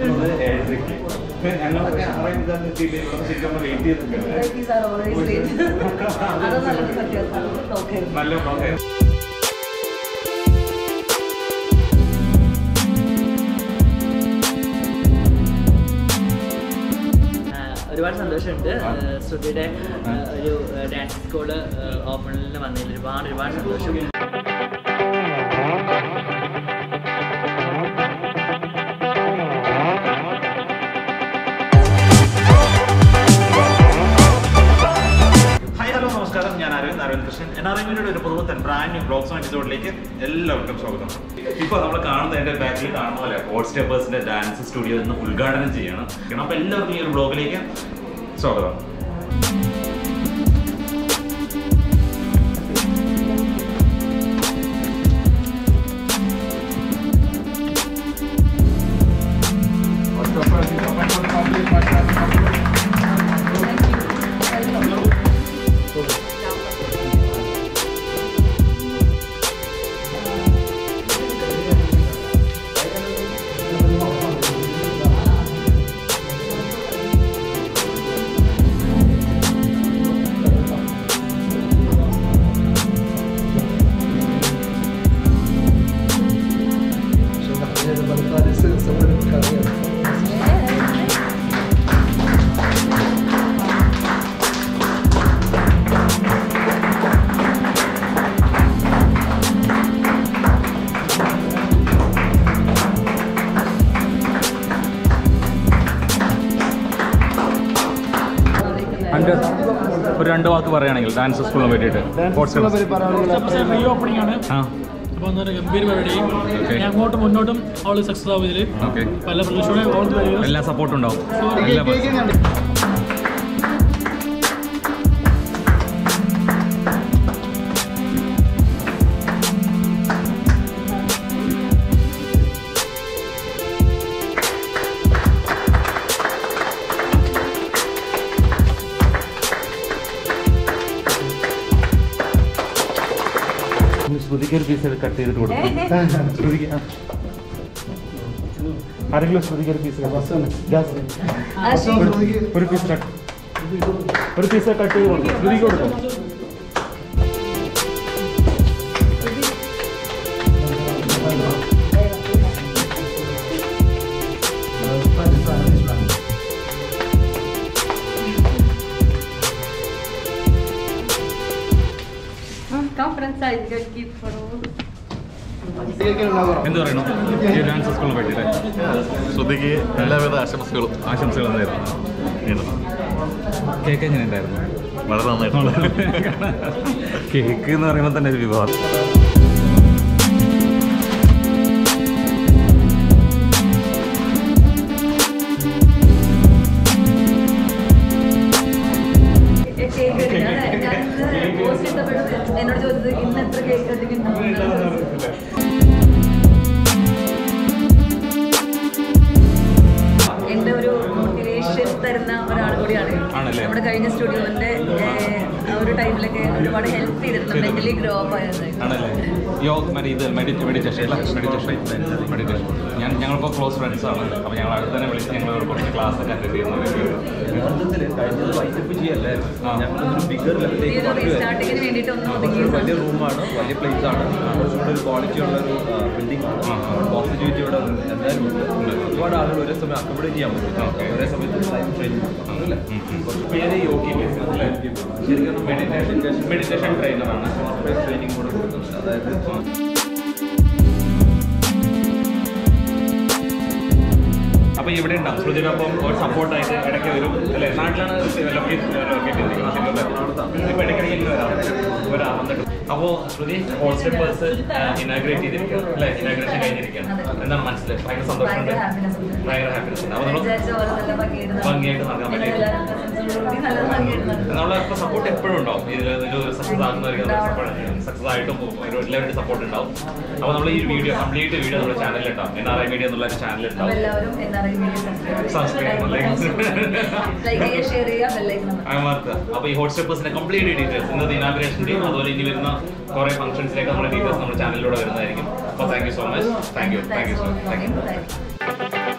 ഒരുപാട് സന്തോഷമുണ്ട്. ശ്രുതിയുടെ ഒരു ഡാൻസ് സ്കൂള് ഓപ്പണിൽ വന്നതിൽ ഒരുപാട് സന്തോഷം. നമസ്കാരം, ഞാൻ അരവിന്ദ് കൃഷ്ണൻ. NRIMedia ഒരു പുതുപുത്തൻ ബ്രാൻഡ് ന്യൂ ബ്ലോഗ്സ് എപ്പിസോഡിലേക്ക് എല്ലാവർക്കും സ്വാഗതം. ഇപ്പോൾ നമ്മൾ കാണുന്ന എൻ്റെ ബാക്കിൽ കാണുന്ന പോലെ ഹോട്ട് സ്റ്റെപ്പേഴ്സിന്റെ ഡാൻസ് സ്റ്റുഡിയോ ഇന്ന് ഉദ്ഘാടനം ചെയ്യണം. അപ്പോൾ എല്ലാവർക്കും ഈ ഒരു ബ്ലോഗിലേക്ക് സ്വാഗതം. ഒരു 2 വാക്ക് പറയുകയാണെങ്കിൽ ഡാൻസ് സ്കൂളിനെ പറ്റിയിട്ട് റീ ഓപ്പണിംഗ് ആണ്. അപ്പോൾ അന്നേരം ഗംഭീര പരിപാടി. അങ്ങോട്ടും മുന്നോട്ടും അവൾ സക്സസ് ആവും. ഇതിൽ പല പ്രതീക്ഷയോടെ എല്ലാ സപ്പോർട്ടും ഉണ്ടാവും. ശ്രുതിക്ക് ഒരു പീസ് കട്ട് ചെയ്തിട്ട് കൊടുക്കും. ആരെങ്കിലും ശ്രുതിക്ക് ഒരു പീസ് കട്ട് ചെയ്ത് കൊടുക്കും. ശ്രുതിക്ക് കൊടുക്കും. എന്ത് പറയണം ഈ ഡാൻസ് സ്കൂളിനെ പറ്റിയിട്ട്? ശ്രുതിക്ക് എല്ലാവിധ ആശംസകളും എന്തായിരുന്നു? കേക്ക് എങ്ങനെ ഉണ്ടായിരുന്നു? വളരെ നന്നായിരുന്നു. കേക്ക് എന്ന് പറയുമ്പോൾ തന്നെ ഒരു വിവാദം. എന്നോട് ചോദിച്ചത് ഇന്ന് എത്ര കേക്ക് കട്ടിങ്ങുണ്ടാവും. എൻ്റെ ഒരു മോട്ടിവേഷൻ തരുന്ന ഒരാൾ കൂടിയാണ്. നമ്മുടെ കഴിഞ്ഞ സ്റ്റുഡിയോന്റെ ഒരു ടൈമിലൊക്കെ ഒരുപാട് ഹെൽപ്പ് ചെയ്തിട്ടുണ്ട്. മെന്റലി ഗ്രോ അപ്പ് ഞങ്ങളിപ്പോൾ ക്ലോസ് ഫ്രണ്ട്സ് ആണ്. അപ്പോൾ ഞങ്ങൾ അടുത്ത് തന്നെ വിളിച്ച് ഞങ്ങൾ കുറച്ച് ക്ലാസ് ഒക്കെ അറ്റൻഡ് സ്റ്റാർട്ടിങ്ങിന് വേണ്ടിയിട്ട് വലിയ റൂമാണ്, വലിയ പ്ലേസ് ആണ്, കുറച്ചുകൂടെ ഒരു ക്വാളിറ്റി ഉള്ള ഒരു ബിൽഡിംഗ് ആണ്. പോസിറ്റിവിറ്റി ഇവിടെ എന്തായാലും ഉണ്ട്. ഒരുപാട് ആളുകൾ ഒരേ സമയം അക്കോമഡേറ്റ് ചെയ്യാൻ പറ്റും. ഒരേ സമയത്ത് ലൈഫ് ട്രെയിനിങ് അല്ലേ. പേര് യോഗി ശരിക്കും മെഡിറ്റേഷൻ ട്രെയിനറാണ്. ട്രെയിനിങ് കൂടെ കൊടുക്കുന്നുണ്ട്. അതായത് അപ്പോൾ ഇവിടെ ഉണ്ടാവും ശ്രുതിനൊപ്പം ഒരു സപ്പോർട്ടായിട്ട് ഇടയ്ക്ക് വരും അല്ലേ? നാട്ടിലാണ് ലൊക്കേറ്റ് ചെയ്തിരിക്കുന്നത്. ഇപ്പോൾ ഇടയ്ക്കിടയ്ക്ക് വരാം വന്നിട്ട്. അപ്പോൾ ശ്രുതി ഹോട്ട് സ്റ്റെപ്പേഴ്സ് ഇനാഗ്രേറ്റ് ചെയ്തിരിക്കുകയാണ് അല്ലേ? ഇനാഗ്രേഷൻ കഴിഞ്ഞിരിക്കുകയാണ്. എന്താണ് മനസ്സിലായി? ഭയങ്കര സന്തോഷമുണ്ട്, ഭയങ്കര ഹാപ്പിനെസ് ഉണ്ട്. അപ്പോൾ നമ്മൾ ഭംഗിയായിട്ട് നടക്കാൻ പറ്റില്ല. നമ്മളിപ്പോൾ സപ്പോർട്ട് എപ്പോഴും ഉണ്ടാവും. ഇതിലൊരു സക്സസ് ആകുന്നവർക്ക് സക്സസ് ആയിട്ടും എല്ലാവരുടെയും സപ്പോർട്ട് ഉണ്ടാവും. അപ്പോൾ നമ്മൾ ഈ വീഡിയോ കംപ്ലീറ്റ് വീഡിയോ നമ്മുടെ ചാനലിലുണ്ടാവും. NRIMedia എന്നുള്ള ഒരു ചാനലുണ്ടാവും. അപ്പോൾ ഈ ഹോട്ട് സ്റ്റെപ്പേഴ്സിന്റെ കംപ്ലീറ്റ് ഡീറ്റെയിൽസ് ഇന്നത്തെ ഇനാഗ്രേഷൻ്റെയും അതുപോലെ ഇനി വരുന്ന കുറേ ഫംഗ്ഷൻസിലേക്ക് നമ്മുടെ ഡീറ്റെയിൽസ് നമ്മുടെ ചാനലിലൂടെ വരുന്നതായിരിക്കും. അപ്പോൾ thank you so much. Thank you so much.